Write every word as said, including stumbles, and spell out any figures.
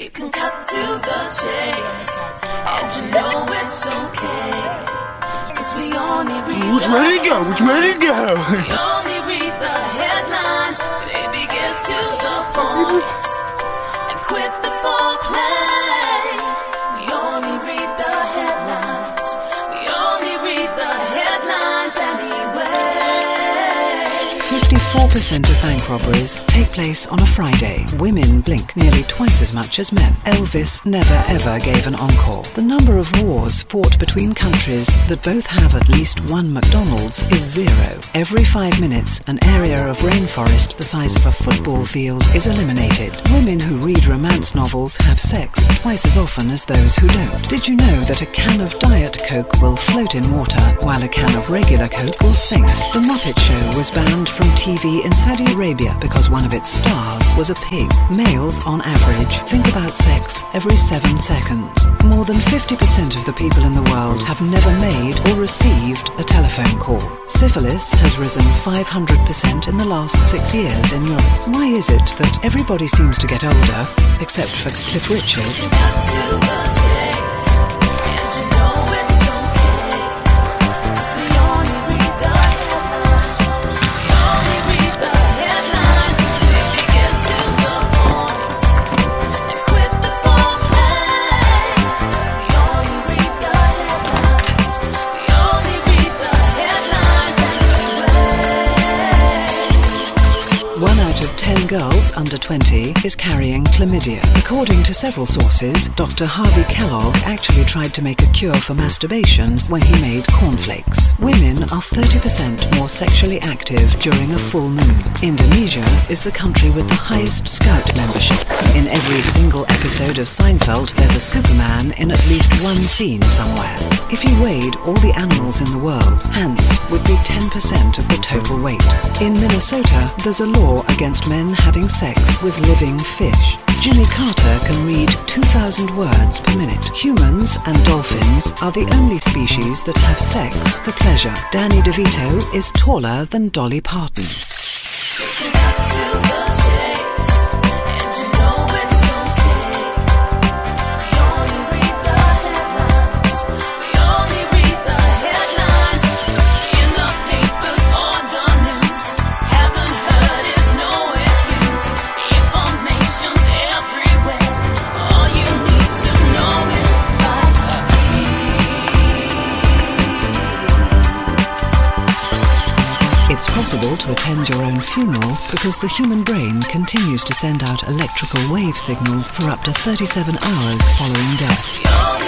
You can cut to the chase, and you know it's okay, 'cause we only read Which way to go? Which way to go? We only read the headlines, baby, get to the point, and quit the foreplay. We only read the headlines, we only read the headlines anyway. fifty-four percent of bank robberies take place on a Friday. Women blink nearly twice as much as men. Elvis never ever gave an encore. The number of wars fought between countries that both have at least one McDonald's is zero. Every five minutes, an area of rainforest the size of a football field is eliminated. Women who read romance novels have sex twice as often as those who don't. Did you know that a can of Diet Coke will float in water while a can of regular Coke will sink? The Muppet Show was banned from T V in Saudi Arabia because one of its stars was a pig. Males, on average, think about sex every seven seconds. More than fifty percent of the people in the world have never made or received a telephone call. Syphilis has risen five hundred percent in the last six years in Europe. Why is it that everybody seems to get older, except for Cliff Richard? One out of ten girls under twenty is carrying chlamydia. According to several sources, Doctor Harvey Kellogg actually tried to make a cure for masturbation when he made cornflakes. Women are thirty percent more sexually active during a full moon. Indonesia is the country with the highest Scout membership. In every single episode of Seinfeld, there's a Superman in at least one scene somewhere. If you weighed all the animals in the world, ants would be ten percent of the total weight. In Minnesota, there's a law against men having sex with living fish. Jimmy Carter can read two thousand words per minute. Humans and dolphins are the only species that have sex for pleasure. Danny DeVito is taller than Dolly Parton. It's possible to attend your own funeral because the human brain continues to send out electrical wave signals for up to thirty-seven hours following death.